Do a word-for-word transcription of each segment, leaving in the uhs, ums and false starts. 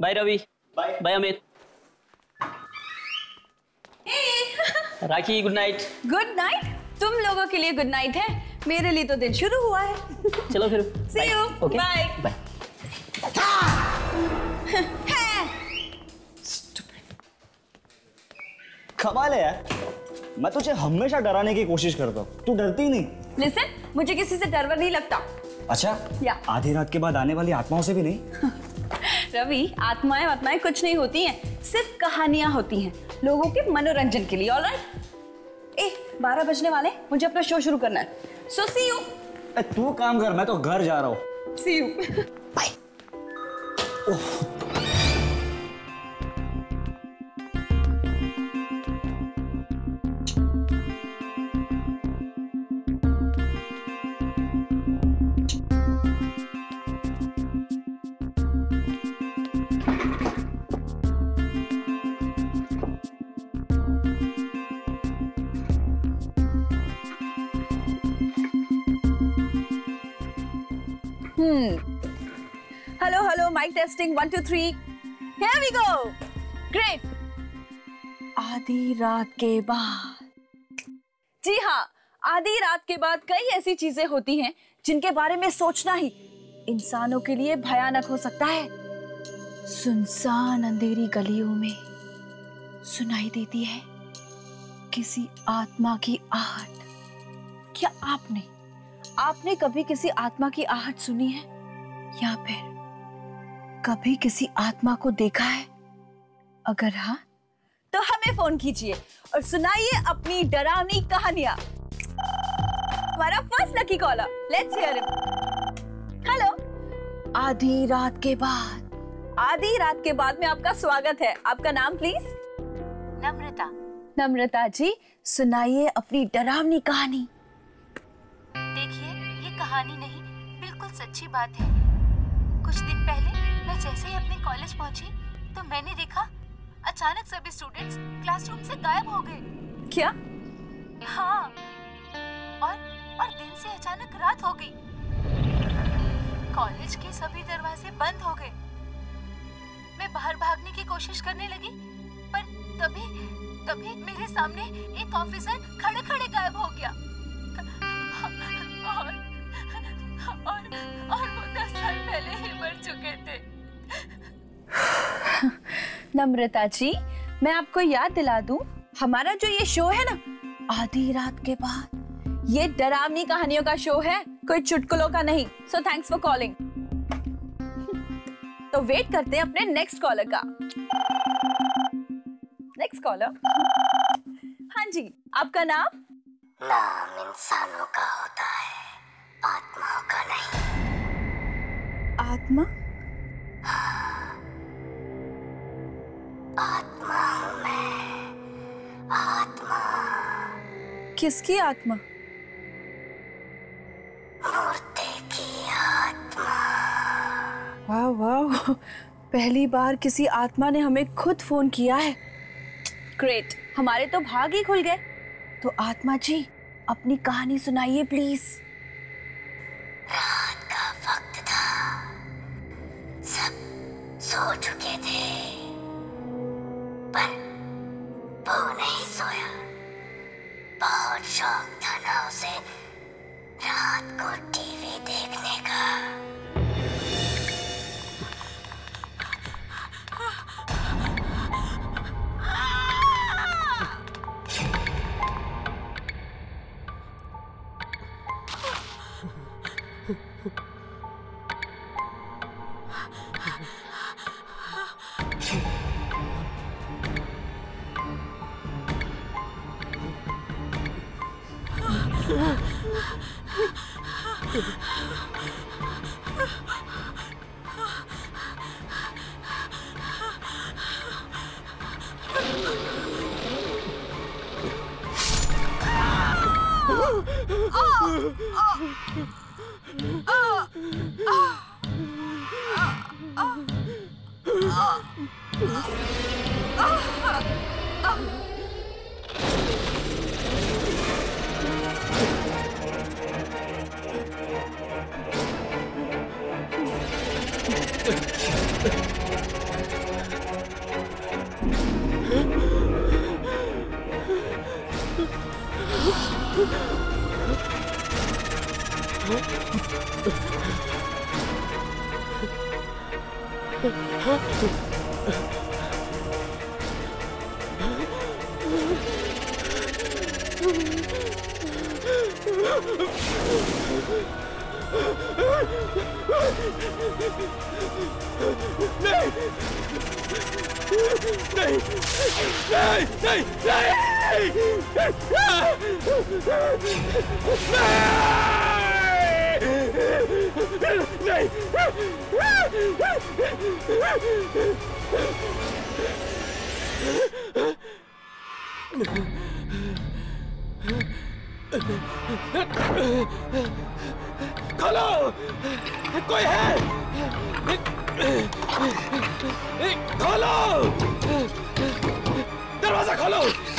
Bye Ravi. Bye bye Amit. hey! Rakhi good night. Good night? तुम लोगों के लिए गुड नाइट है, मेरे लिए तो दिन शुरू हुआ है। चलो फिर। See you. Okay? Bye. Bye. कमाल है यार, मैं तुझे हमेशा डराने की कोशिश करता हूँ, तू डरती नहीं। Listen, मुझे किसी से डर नहीं लगता। अच्छा? या। आधी रात के बाद आने वाली आत्माओं से भी नहीं? रवि, आत्माएं आत्माएं कुछ नहीं होती हैं, सिर्फ कहानियां होती हैं लोगों के मनोरंजन के लिए। ऑलराइट? ए, बारह बजने वाले, मुझे अपना शो शुरू करना है। So see you. तू काम कर, मैं तो घर जा रहा हूँ। See you. Bye. Oh. Hmm. Hello, hello, mic testing, one, two, three. Here we go. Great. आधी रात के बाद। जी हाँ, आधी रात के बाद कई ऐसी चीजें होती हैं जिनके बारे में सोचना ही इंसानों के लिए भयानक हो सकता है। सुनसान अंधेरी गलियों में सुनाई देती है किसी आत्मा की आहट। क्या आपने आपने कभी किसी आत्मा की आहट सुनी है या फिर कभी किसी आत्मा को देखा है? अगर हाँ, तो हमें फोन कीजिए और सुनाइए अपनी डरावनी कहानियां। हमारा first lucky caller, let's hear him. Hello. आधी रात के बाद। आधी रात के बाद में आपका स्वागत है। आपका नाम प्लीज? नम्रता। नम्रता जी, सुनाइए अपनी डरावनी कहानी। देखिए, ये कहानी नहीं, बिल्कुल सच्ची बात है। कुछ दिन पहले मैं जैसे ही अपने कॉलेज पहुंची तो मैंने देखा अचानक सभी स्टूडेंट्स क्लासरूम से गायब हो गए। क्या? हाँ, और और दिन से अचानक रात हो गई। कॉलेज के सभी दरवाजे बंद हो गए। मैं बाहर भागने की कोशिश करने लगी, पर तभी तभी मेरे सामने एक ऑफिसर खड़े खड़े गायब हो गया। और, और, और वो दस साल पहले ही मर चुके थे। नम्रता जी, मैं आपको याद दिला दूं, हमारा जो ये शो है ना, आधी रात के बाद, ये डरावनी कहानियों का शो है, कोई चुटकुलों का नहीं। So thanks for calling. तो वेट करते हैं अपने नेक्स्ट कॉलर का। Next caller. हाँ जी, आपका नाम? नाम इंसानों का होता है, आत्माओं का नहीं। आत्मा? आत्मा हूँ मैं, आत्मा। किसकी आत्मा? मूर्ति की आत्मा। वाह वाह, पहली बार किसी आत्मा ने हमें खुद फोन किया है। ग्रेट, हमारे तो भाग ही खुल गए। तो आत्मा जी, अपनी कहानी सुनाइए प्लीज। रात का वक्त था, सब सो चुके थे, पर वो नहीं सोया। बहुत शौक था ना उसे रात को टीवी देखने का। नहीं नहीं नहीं नहीं खोलो, कोई है? खोलो, दरवाजा खोलो।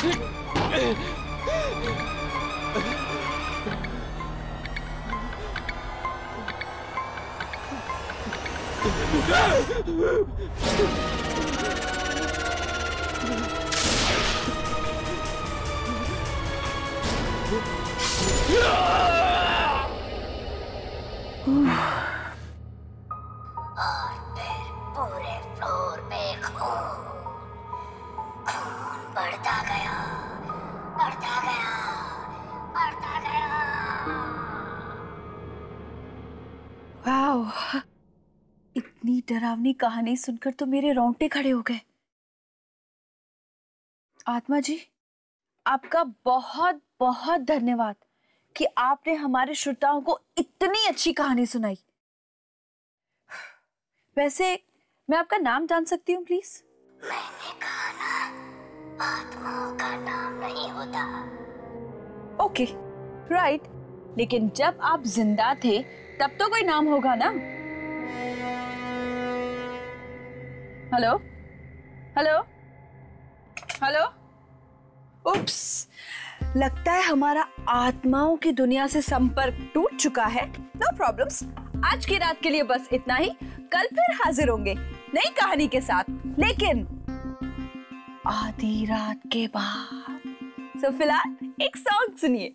और फिर पूरे फ्लोर पे खून खून बढ़ता गया, बढ़ता गया, बढ़ता गया। वाओ, इतनी डरावनी कहानी सुनकर तो मेरे रोंगटे खड़े हो गए। आत्मा जी, आपका बहुत बहुत धन्यवाद कि आपने हमारे श्रोताओं को इतनी अच्छी कहानी सुनाई। वैसे मैं आपका नाम जान सकती हूँ प्लीज? मैंने कहा ना, आत्माओं का नाम नहीं होता। ओके, राइट, लेकिन जब आप जिंदा थे तब तो कोई नाम होगा ना? Hello hello hello. उप्स, लगता है हमारा आत्माओं की दुनिया से संपर्क टूट चुका है। नो प्रॉब्लम्स, आज की रात के लिए बस इतना ही। कल फिर हाजिर होंगे नई कहानी के साथ, लेकिन आधी रात के बाद। सो फिलहाल एक सॉन्ग सुनिए।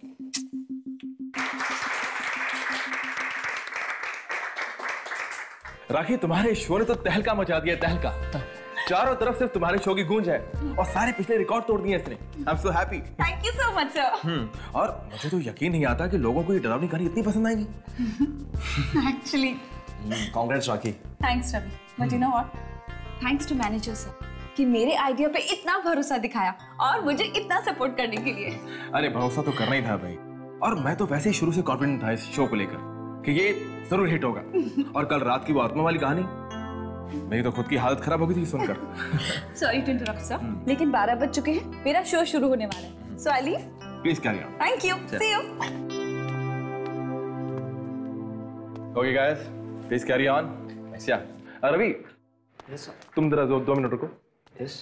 राखी, तुम्हारे शो ने तो तहलका मचा दिया, तहलका। चारों तरफ सिर्फ तुम्हारे शो की गूंज है और सारे पिछले रिकॉर्ड तोड़ दिए इसने। I am so happy. Thank you so much sir. Hmm, और मुझे तो यकीन नहीं आता कि लोगों को ये डरावनी कहानी इतनी पसंद आएगी। Actually congrats Rakhi. Thanks Ravi, but you know what, thanks to manager sir कि मेरे आइडिया पे इतना भरोसा दिखाया और मुझे इतना सपोर्ट करने के लिए। अरे भरोसा तो करना ही था भाई, और मैं तो वैसे ही शुरू से कॉन्फिडेंट था इस शो को लेकर कि ये जरूर हिट होगा। और कल रात की वो आत्मा वाली कहानी, मेरी तो खुद की हालत खराब हो गई थी सुनकर। सॉरी टू इंटरप्ट सर, लेकिन बारह बज चुके हैं, मेरा शो शुरू होने वाला है। So I leave. Please carry on. Thank you, see you. Okay guys, please carry on. या रवि, यस सर। तुम जरा दो, दो मिनट रुको। यस।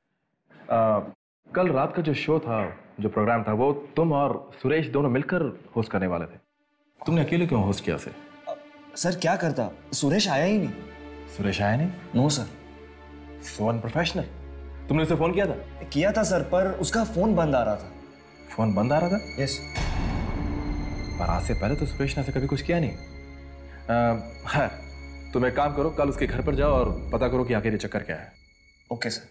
कल रात का जो शो था, जो प्रोग्राम था, वो तुम और सुरेश दोनों मिलकर होस्ट करने वाले थे। तुमने अकेले क्यों होस्ट किया उसे? सर क्या करता, सुरेश आया ही नहीं। सुरेश आया नहीं? No sir. So unprofessional. तुमने उसे फोन किया था? किया था सर, पर उसका फोन बंद आ रहा था। फोन बंद आ रहा था? यस। पर आज से पहले तो सुरेश ने ऐसे कभी कुछ किया नहीं। है, तुम एक काम करो, कल उसके घर पर जाओ और पता करो कि आखिर ये चक्कर क्या है। Okay sir.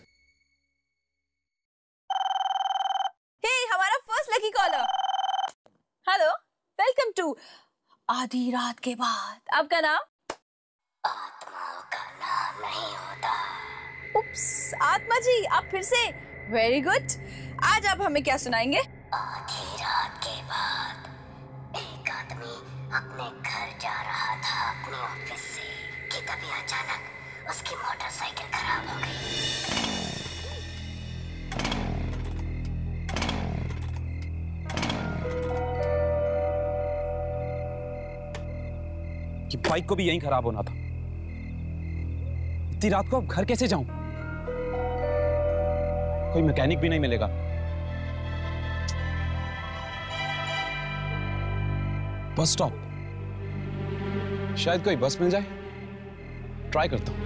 हे, हमारा first lucky caller. Hello, welcome to आधी रात के बाद। आपका नाम? आत्माओं का नाम नहीं होता। उप्स, आत्मा जी, आप फिर से? Very good. आज आप हमें क्या सुनाएंगे? आधी रात के बाद एक आदमी अपने घर जा रहा था अपने ऑफिस से कि तभी अचानक उसकी मोटरसाइकिल खराब हो गई। कि बाइक को भी यहीं खराब होना था। इतनी रात को अब घर कैसे जाऊं? कोई मैकेनिक भी नहीं मिलेगा। बस स्टॉप, शायद कोई बस मिल जाए। ट्राई करता हूं।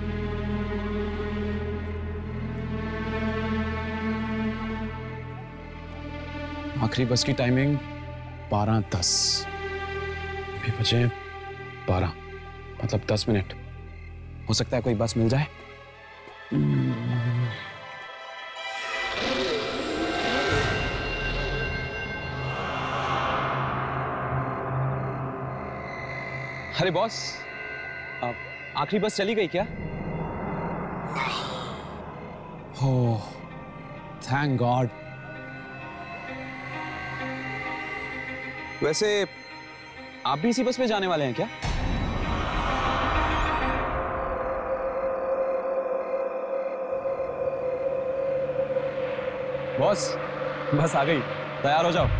आखिरी बस की टाइमिंग बारह दस। अभी बजे बारह, मतलब दस मिनट। हो सकता है कोई बस मिल जाए। अरे बॉस, आखिरी बस चली गई क्या? हो, थैंक गॉड। वैसे आप भी इसी बस में जाने वाले हैं क्या? बॉस, बस आ गई, तैयार हो जाओ।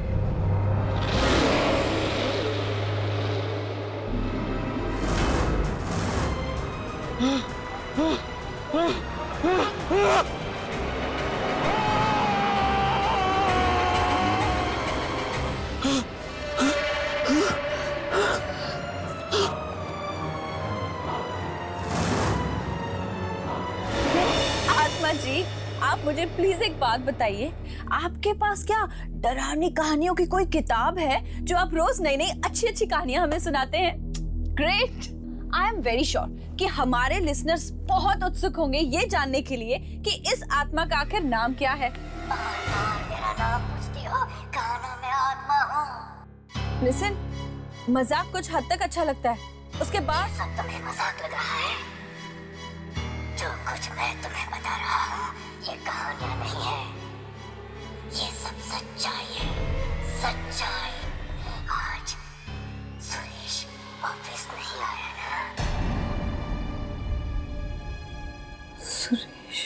आत्मा जी, आप मुझे प्लीज एक बात बताइए, आपके पास क्या डरावनी कहानियों की कोई किताब है जो आप रोज नई नई अच्छी अच्छी कहानियां हमें सुनाते हैं? Great. I am very sure कि हमारे लिसनर्स बहुत उत्सुक होंगे ये जानने के लिए कि इस आत्मा का आखिर नाम क्या है। मेरा नाम पूछती हो, कहा मैं आत्मा हूँ। लिसन, मजाक कुछ हद तक अच्छा लगता है, उसके बाद सब तुम्हें मजाक लग रहा है? जो कुछ मैं तुम्हें बता रहा हूँ ये कहानियां नहीं है, ये सब सच्चाई है, सच्चाई। आज सुरेश ऑफिस नहीं आया ना? सुरेश?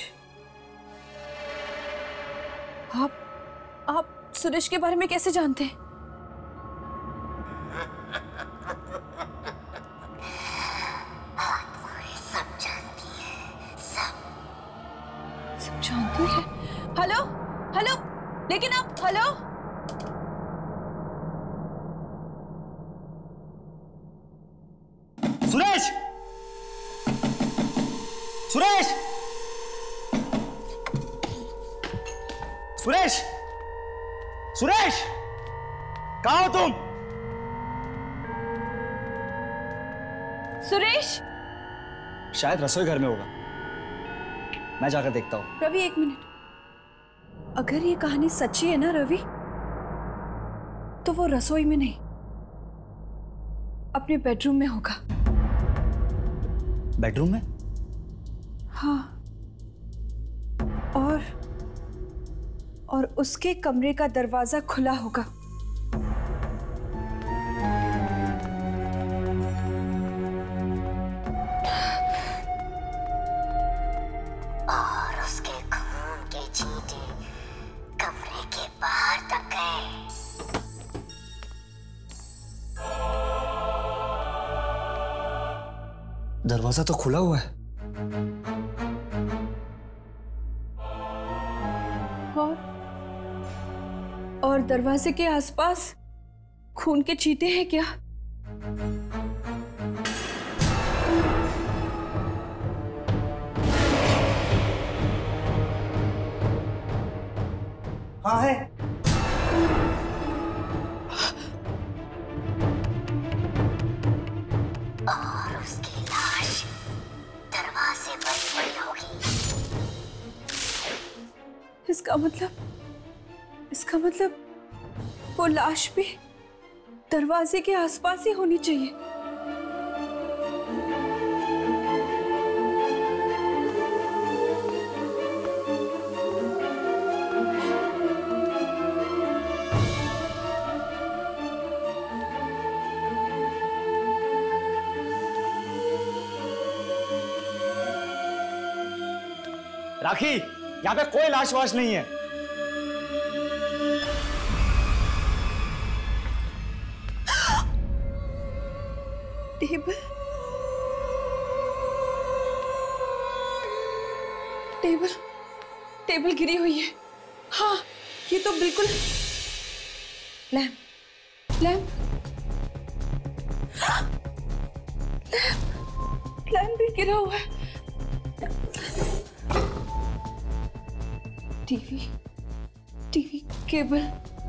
आप आप सुरेश के बारे में कैसे जानते हैं? आत्माएं सब जानती है, सब सब जानती है। हेलो हेलो, लेकिन आप हेलो सुरेश! सुरेश! सुरेश! सुरेश! कहाँ हो तुम? सुरेश? शायद रसोई घर में होगा, मैं जाकर देखता हूँ। रवि एक मिनट, अगर ये कहानी सच्ची है ना रवि, तो वो रसोई में नहीं, अपने बेडरूम में होगा। बेडरूम में? हाँ, और और उसके कमरे का दरवाजा खुला होगा। और उसके खून के छींटे कमरे के बाहर तक गए। दरवाजा तो खुला हुआ है। और और दरवाजे के आसपास खून के छींटे हैं क्या? हाँ है। और उसकी लाश दरवाजे पर पड़ी होगी। इसका मतलब इसका मतलब वो लाश भी दरवाजे के आसपास ही होनी चाहिए। राखी, यहाँ पे कोई लाश वाश नहीं है। टेबल टेबल टेबल गिरी हुई है। हाँ, ये तो बिल्कुल लैंप लैंप लैंप लैंप भी गिरा हुआ है। टीवी टीवी केबल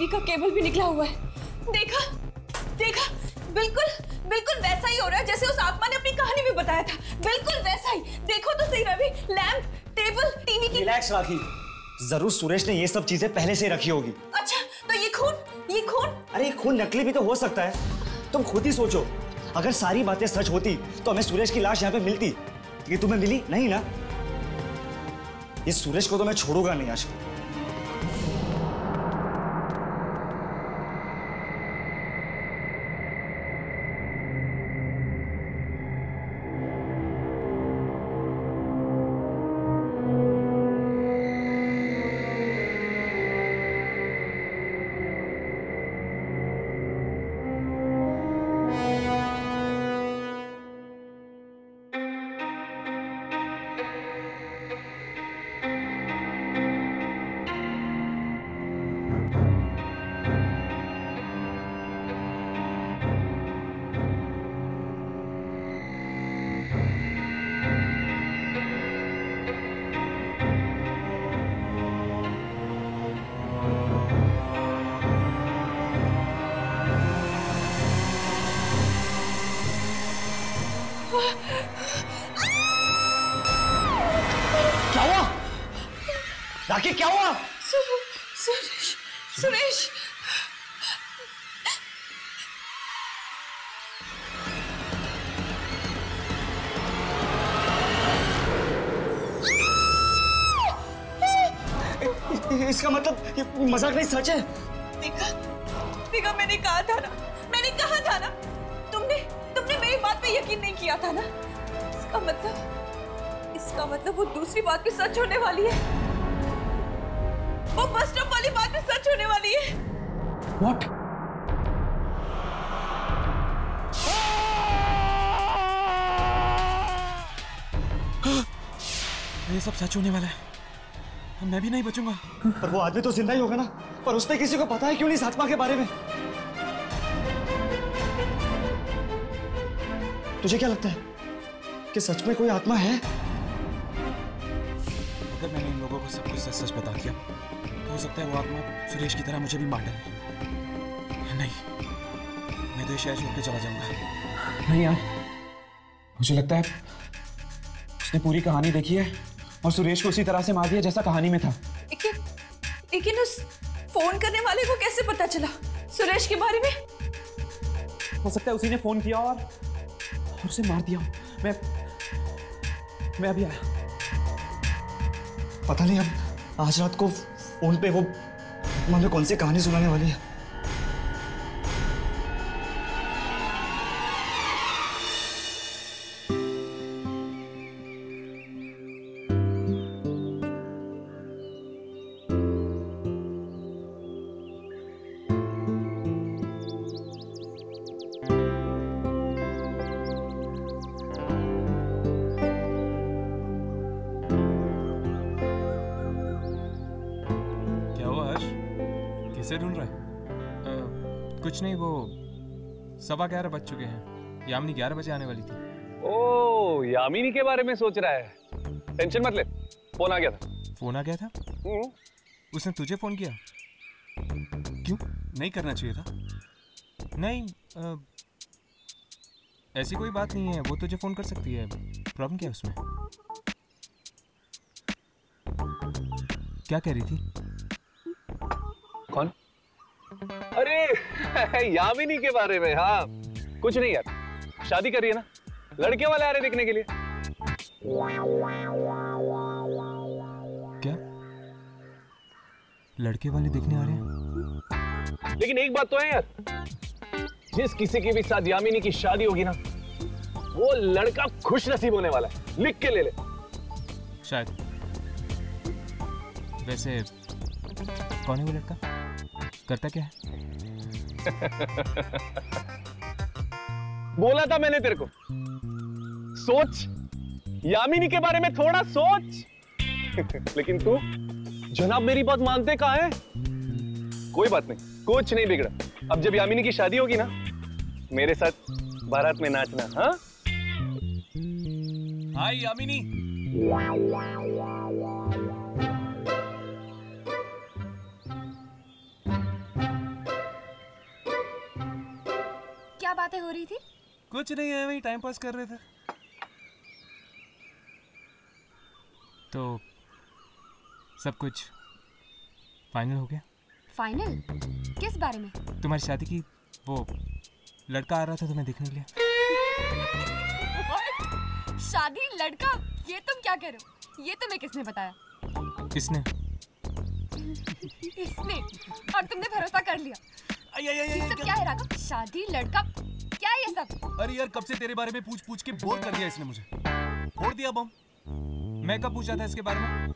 टीवी का केबल भी निकला हुआ है। देखा देखा बिल्कुल बिल्कुल वैसा ही हो रहा है जैसे उस आत्मा ने अपनी कहानी में बताया था। बिल्कुल वैसा ही। देखो तो सही रवि, लैंप, टेबल, टीवी की। रिलैक्स राखी, जरूर सुरेश ने ये सब चीजें पहले से रखी होगी। अच्छा तो ये खून, ये खून? अरे खून नकली भी तो हो सकता है। तुम खुद ही सोचो, अगर सारी बातें सच होती तो हमें सुरेश की लाश यहाँ पे मिलती। ये तुम्हें मिली नहीं ना? इस सुरेश को तो मैं छोड़ूंगा नहीं आज। क्या हुआ राखी, क्या हुआ? सुरेश, सुरेश इसका मतलब ये मजाक नहीं, सच है। देखा देखा, मैंने कहा था ना, मैंने कहा था ना, तुमने तुमने मेरी बात पे यकीन नहीं किया था ना। इसका मतलब इसका मतलब वो दूसरी बात भी सच होने वाली है। वो बस स्टॉप वाली बात भी सच होने वाली है। What? ये सब सच होने वाला है। मैं भी नहीं बचूंगा। पर वो आदमी तो जिंदा ही होगा ना। पर उसने किसी को पता है क्यों नहीं इस आत्मा के बारे में? तुझे क्या लगता है कि सच में कोई आत्मा है? अगर मैंने इन लोगों को सब कुछ सच सच बता दिया तो हो सकता है वो आत्मा सुरेश की तरह मुझे भी मार डाले। नहीं, मैं तो शहर छोड़ के चला जाऊंगा। नहीं यार, मुझे लगता है उसने पूरी कहानी देखी है और सुरेश को उसी तरह से मार दिया जैसा कहानी में था। लेकिन लेकिन उस फोन करने वाले को कैसे पता चला सुरेश के बारे में? हो सकता है उसी ने फोन किया और, और उसे मार दिया। मैं मैं अभी आया। पता नहीं अब आज रात को फोन पे वो हमें कौन सी कहानी सुनाने वाली है। किसे ढूंढ रहा है? कुछ नहीं, वो सवा ग्यारह बज चुके हैं। यामिनी ग्यारह बजे आने वाली थी। ओह, यामिनी के बारे में सोच रहा है। टेंशन मत ले, फोन आ गया था। फोन आ गया था? उसने तुझे फोन किया? क्यों? नहीं करना चाहिए था। नहीं, आ, ऐसी कोई बात नहीं है, वो तुझे फोन कर सकती है। प्रॉब्लम क्या है उसमें? क्या कह रही थी? कौन? अरे यामिनी के बारे में। हाँ, कुछ नहीं यार, शादी कर रही है ना, लड़के वाले आ रहे देखने के लिए। क्या लड़के वाले देखने आ रहे हैं? लेकिन एक बात तो है यार, जिस किसी के भी साथ यामिनी की शादी होगी ना, वो लड़का खुश नसीब होने वाला है। लिख के ले ले। शायद। वैसे कौन है वो लड़का? करता क्या है? बोला था मैंने तेरे को, सोच, यामिनी के बारे में थोड़ा सोच। लेकिन तू जनाब मेरी बात मानते कहाँ है? कोई बात नहीं, कुछ नहीं बिगड़ा। अब जब यामिनी की शादी होगी ना, मेरे साथ बारात में नाचना। हाँ हाय यामिनी। कुछ नहीं है, वही टाइम पास कर रहे थे। तो सब कुछ फाइनल हो गया। फाइनल? किस बारे में? तुम्हारी शादी की, वो लड़का आ रहा था तुम्हें देखने के लिए। शादी, लड़का? ये तुम क्या कह रहे हो? ये तुम्हें किसने बताया? किसने? इसने। और तुमने भरोसा कर लिया। आई, आई, आई, ये सब क्या है राघव? शादी, लड़का, क्या है ये सब? अरे यार, कब से तेरे बारे में पूछ पूछ के बोर कर दिया इसने मुझे। फोड़ दिया बम। मैं कब पूछा था इसके बारे में?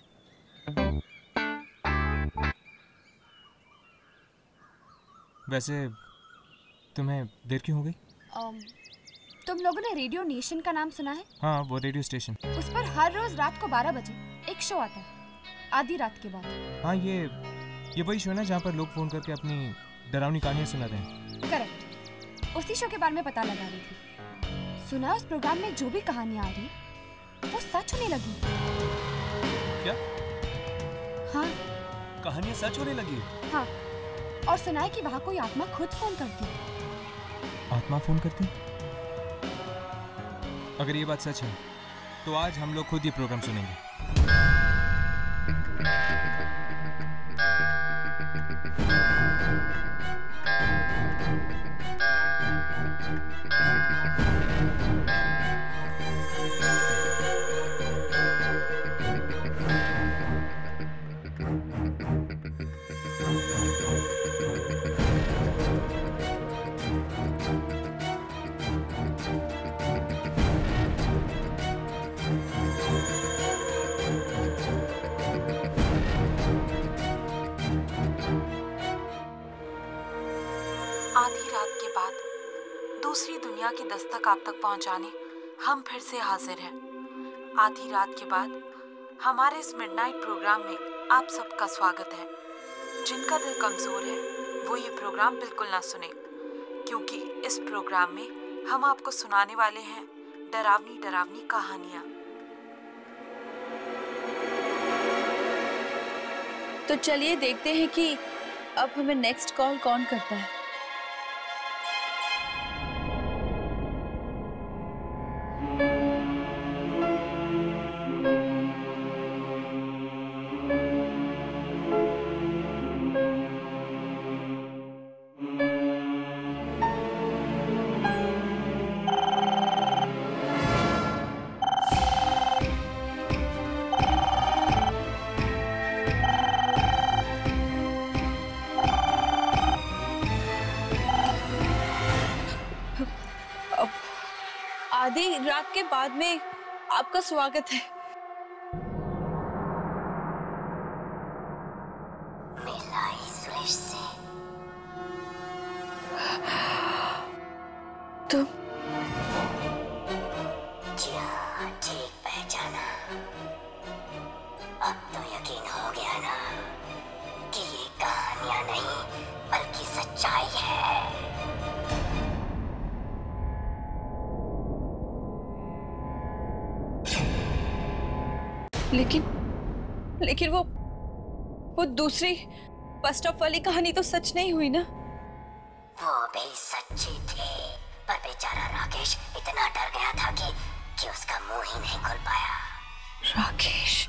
वैसे तुम्हें देर क्यों हो गई? um, तुम लोगों ने रेडियो नेशन का नाम सुना है? हाँ, वो रेडियो स्टेशन। उस पर हर रोज रात को बारह बजे एक शो आता है, आधी रात के बाद। हाँ, ये ये वही शो है ना जहाँ पर लोग फोन करके अपनी डरावनी कहानियाँ सुनाते हैं। करेक्ट। उसी शो के बारे में पता लगा रही थी। सुना उस प्रोग्राम में जो भी कहानियाँ आ रही वो सच होने लगी। क्या? हाँ, कहानियाँ सच होने लगी? हाँ, और सुना है कि वहाँ कोई आत्मा खुद फोन करती है। आत्मा फोन करती? अगर ये बात सच है तो आज हम लोग खुद ये प्रोग्राम सुनेंगे। आधी रात के बाद दूसरी दुनिया की दस्तक आप तक पहुंचाने हम फिर से हाजिर हैं। आधी रात के बाद हमारे इस मिडनाइट प्रोग्राम में आप सबका स्वागत है। जिनका दिल कमजोर है वो ये प्रोग्राम बिल्कुल ना सुने, क्योंकि इस प्रोग्राम में हम आपको सुनाने वाले हैं डरावनी डरावनी कहानियाँ। तो चलिए देखते हैं कि अब हमें नेक्स्ट कॉल कौन करता है। आधी रात के बाद में आपका स्वागत है। मिलाई सुरेश से। तुम? जी हाँ, ठीक पहचाना। अब तो यकीन हो गया ना कि ये कहानियां नहीं बल्कि सच्चाई है। लेकिन लेकिन वो वो दूसरी फर्स्ट ऑफ वाली कहानी तो सच नहीं हुई ना? वो भी सच्ची थी, पर बेचारा राकेश इतना डर गया था कि कि उसका मुंह ही नहीं खुल पाया। राकेश?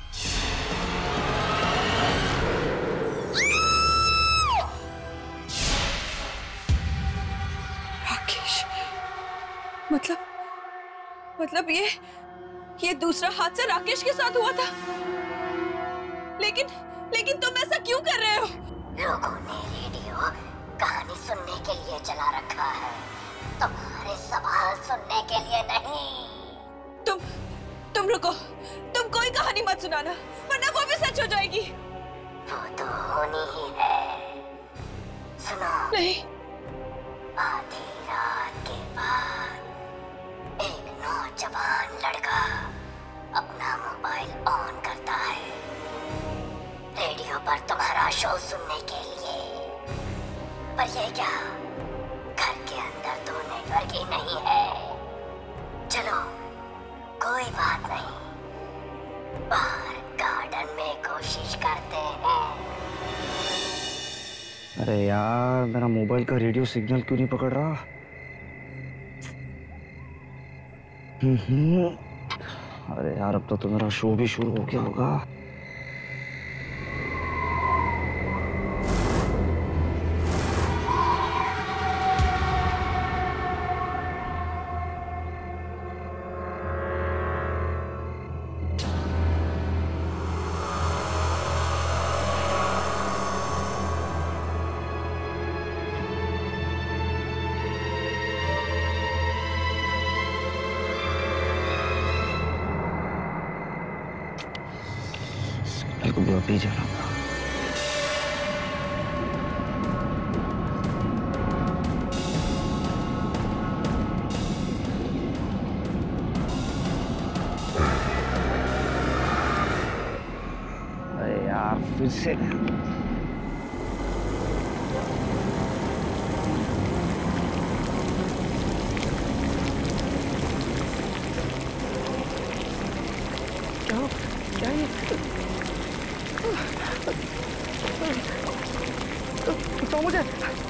राकेश मतलब मतलब ये ये दूसरा हादसा राकेश के साथ हुआ था। लेकिन लेकिन तुम ऐसा क्यों कर रहे हो? लोगों ने रेडियो कहानी सुनने के लिए चला रखा है, तुम्हारे सवाल सुनने के लिए नहीं। तुम तुम रुको, तुम कोई कहानी मत सुनाना, वरना वो भी सच हो जाएगी। वो तो होनी ही है। सुनो। नहीं। आधी रात के बाद एक नौजवान लड़का अपना मोबाइल ऑन करता है रेडियो पर तुम्हारा शो सुनने के लिए। पर ये क्या, घर के अंदर तो नेटवर्क ही नहीं है। चलो कोई बात नहीं, बाहर गार्डन में कोशिश करते हैं। अरे यार, मेरा मोबाइल का रेडियो सिग्नल क्यों नहीं पकड़ रहा? अरे यार अब तो तुम्हारा शो भी शुरू हो गया होगा। पी जाना अरे यार फिर से क्या क्या ये तो मुझे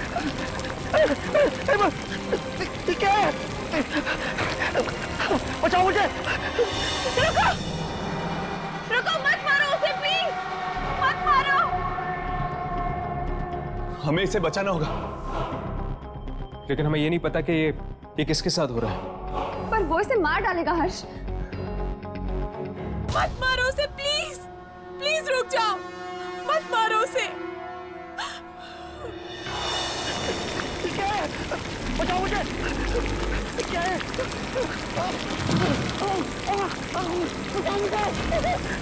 क्या है? बचाओ मुझे। रुको रुको मत मारो उसे प्लीज मत मारो। हमें इसे बचाना होगा, लेकिन हमें ये नहीं पता कि ये ये किसके साथ हो रहा है। पर वो इसे मार डालेगा हर्ष। मत मारो उसे प्लीज प्लीज रुक जाओ मत मारो उसे। क्या है? बचाओ मुझे। क्या है? बचाओ मुझे।